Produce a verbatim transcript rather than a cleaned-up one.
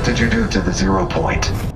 What did you do to the zero point?